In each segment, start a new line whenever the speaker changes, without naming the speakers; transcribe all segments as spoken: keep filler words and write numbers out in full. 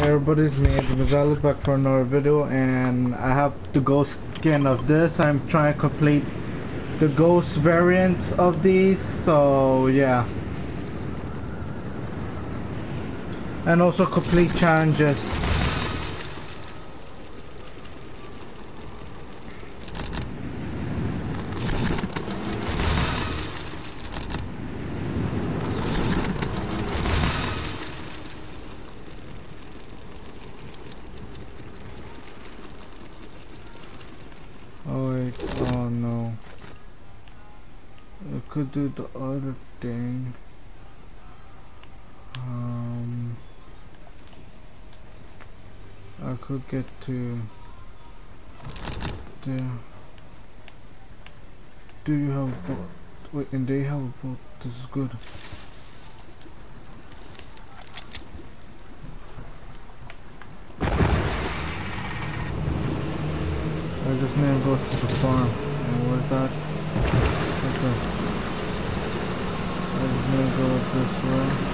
Everybody's me, it's Gonzalez back for another video, and I have the ghost skin of this. I'm trying to complete the ghost variants of these, so yeah. And also complete challenges. Oh wait, oh no. I could do the other thing. Um, I could get to there. Do you have a boat? Wait, and they have a boat. This is good. I just need to go to the farm. And where's that? Okay. I just need to go this way.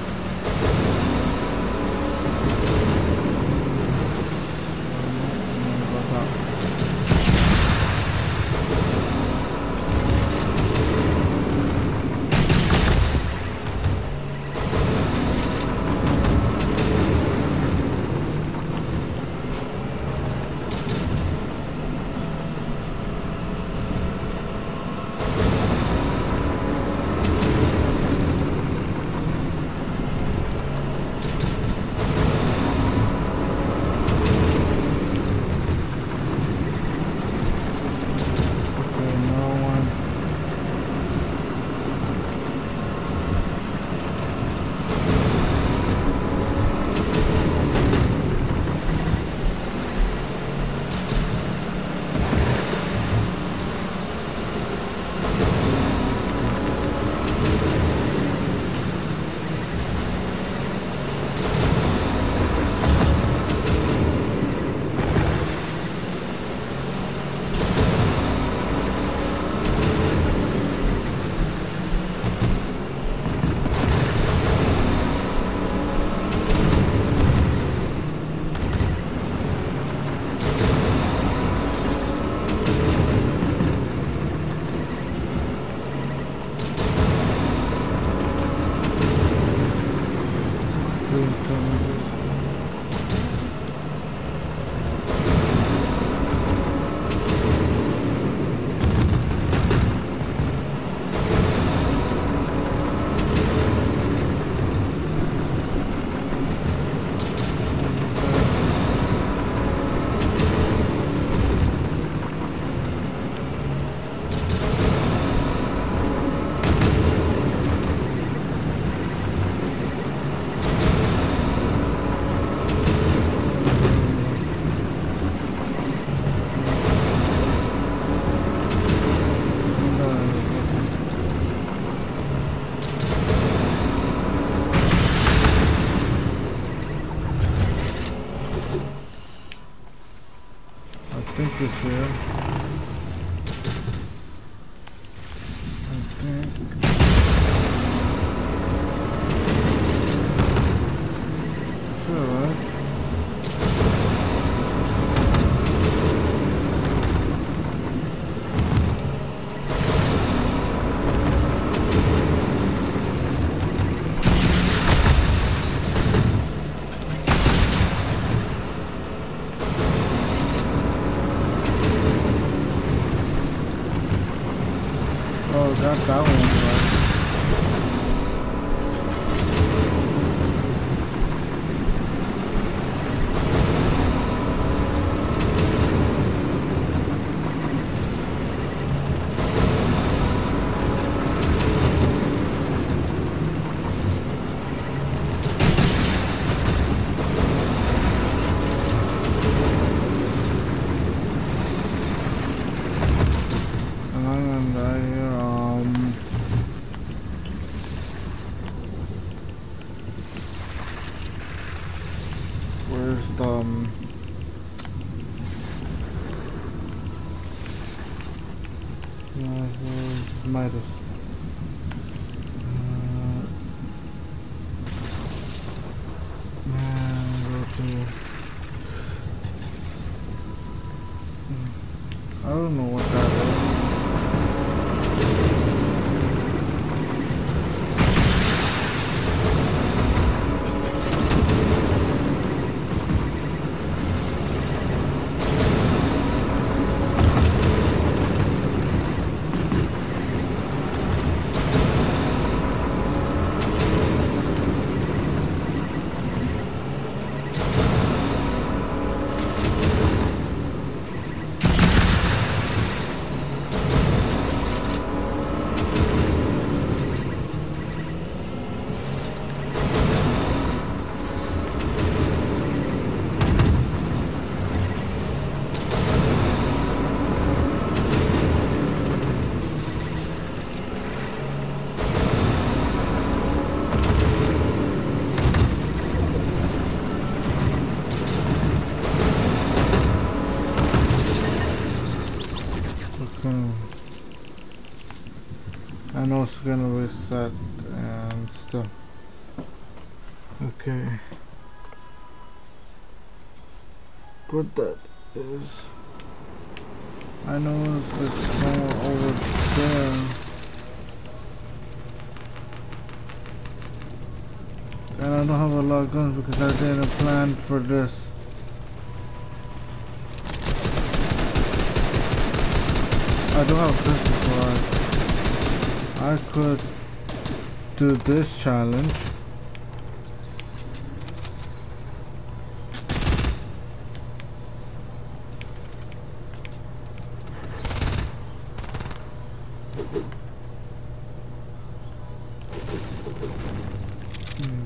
I think it's here. I think. Sure, right? Oh, got that one right. And I'm gonna die here. Um, where's the um, yeah, where's Midas? Uh, man, go to don't know what that is. I know it's gonna reset and stuff. Okay. What that is, I know it's, it's somewhere over there. And I don't have a lot of guns because I didn't plan for this. I do have pistol, so I could do this challenge. Hmm.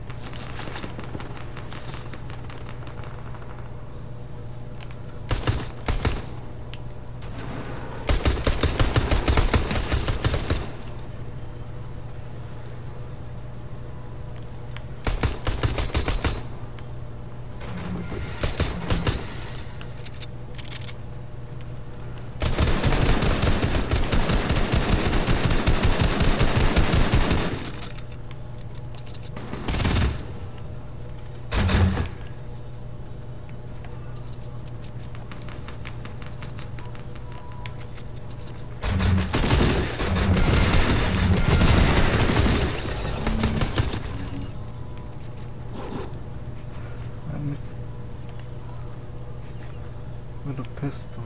With a pistol.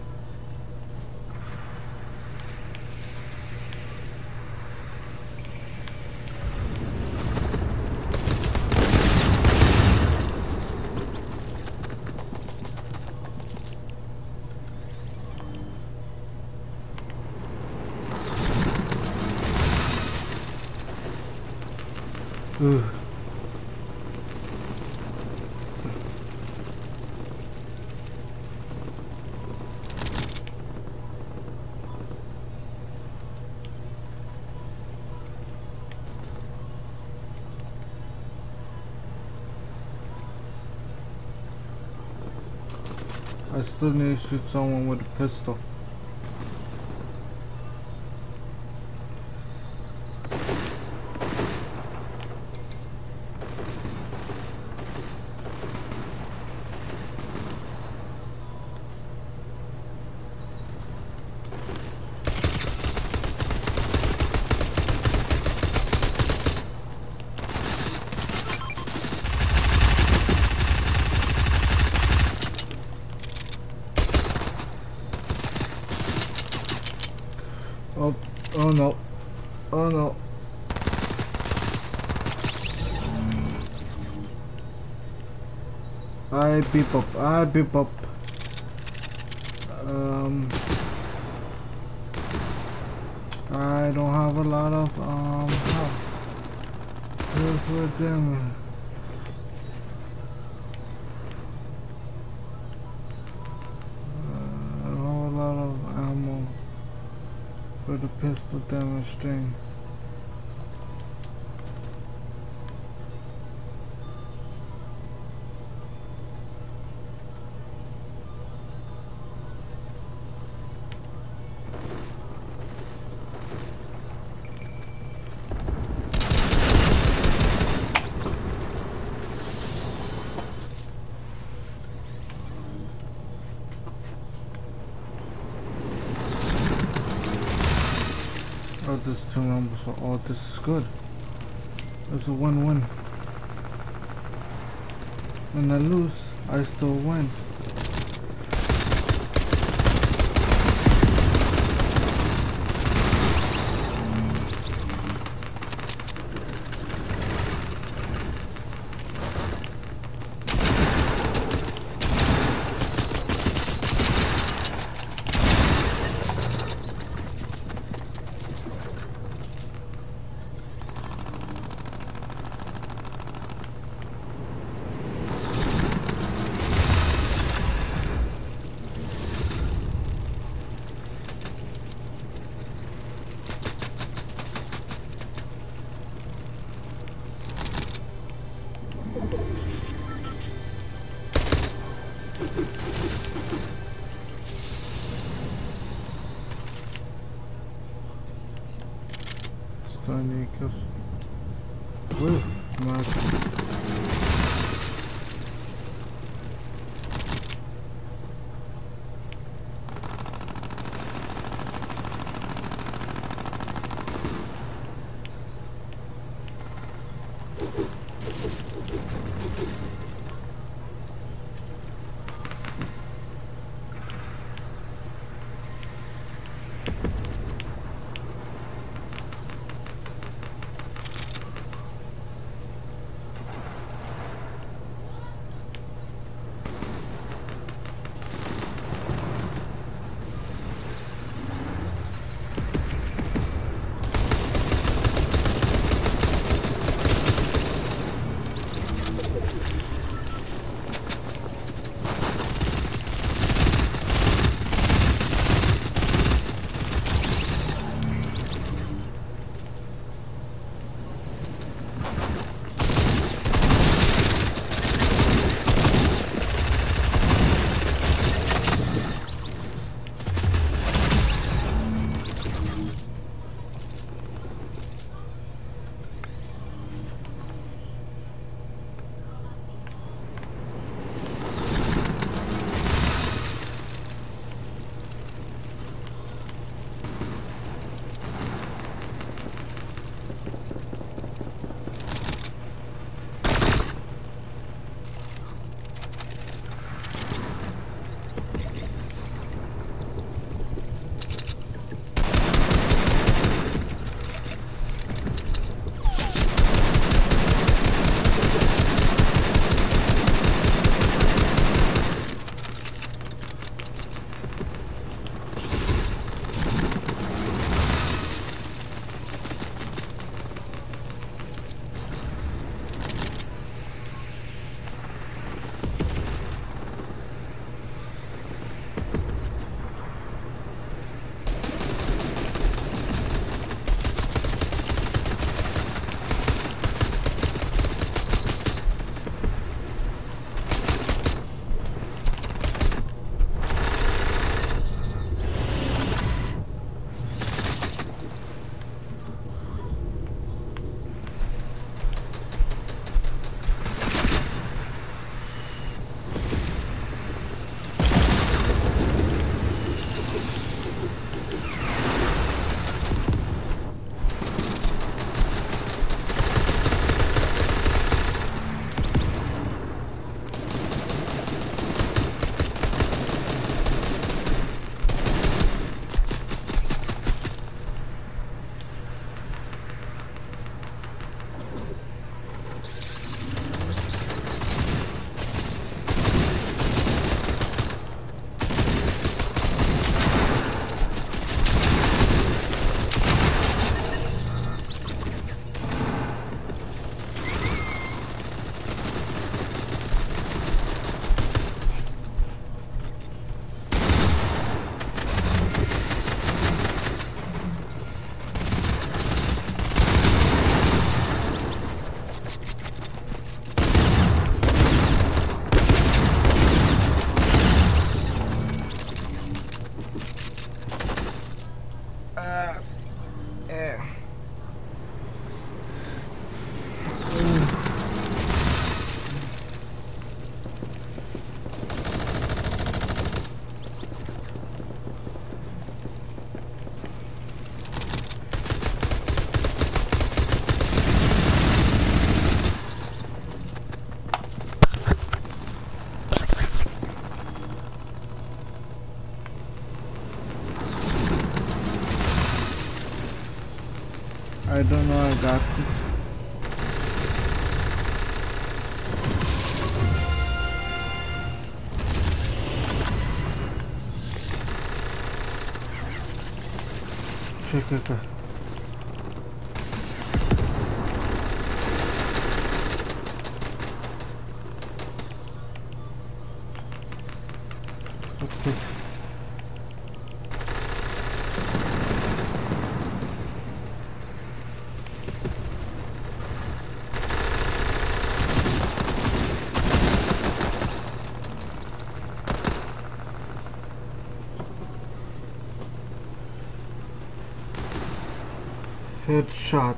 Ugh. I still need to shoot someone with a pistol. Oh, oh no, oh no. I beep up, I beep up. Um, I don't have a lot of, um, help. Here's with them. Uh, I don't have a lot of ammo for the pistol damage thing. this two numbers for all. This is good. It's a win-win. When I lose, I still win. Stony kills with my I don't know, I got it. Check it out. Okay. Headshot.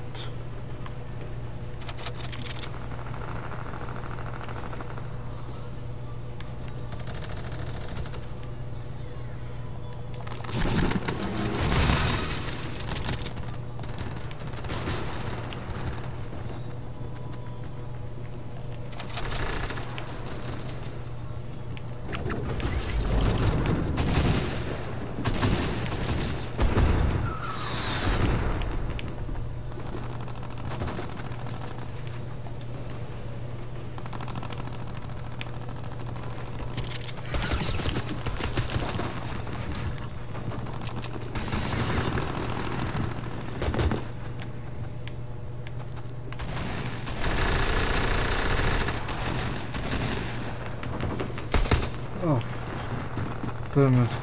Oh, damn it.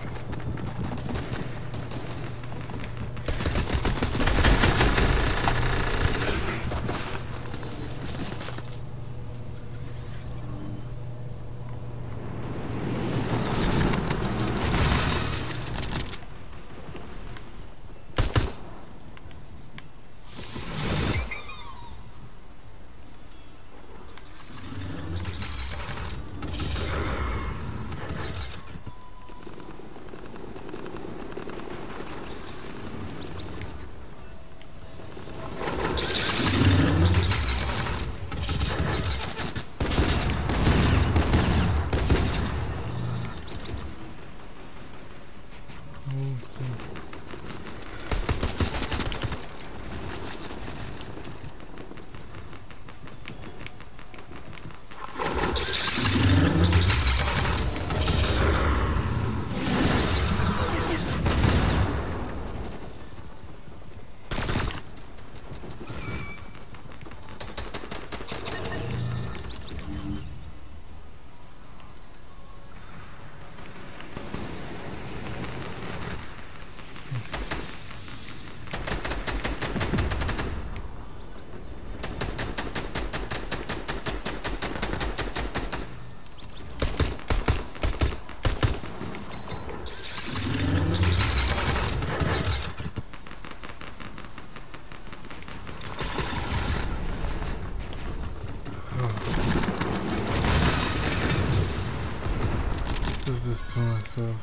What is this to myself?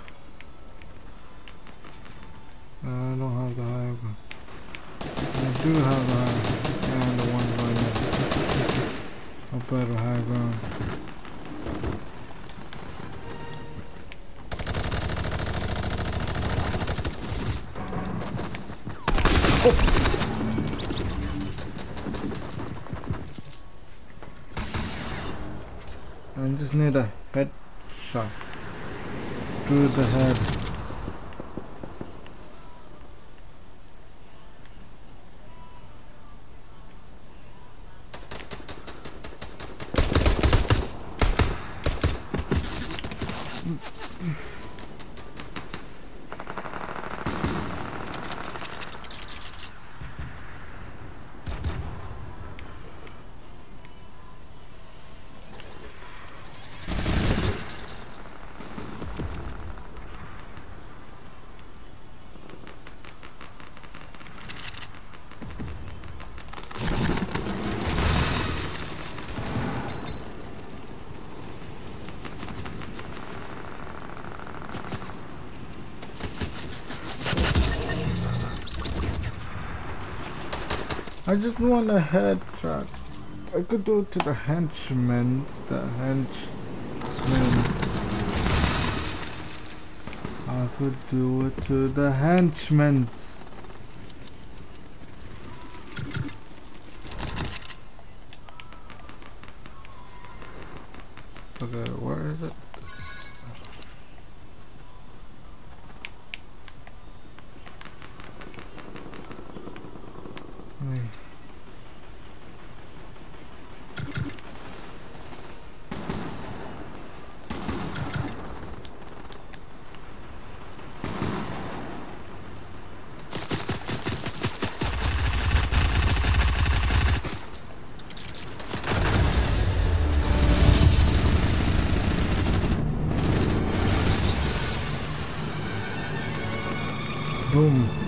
Uh, I don't have the high ground. I do have the high ground. And the one right now. A better high ground. Oh. I just need a headshot to the head. I just want a headshot. I could do it to the henchmen. The henchmen. I could do it to the henchmen. Okay, where is it? Hmm. Boom.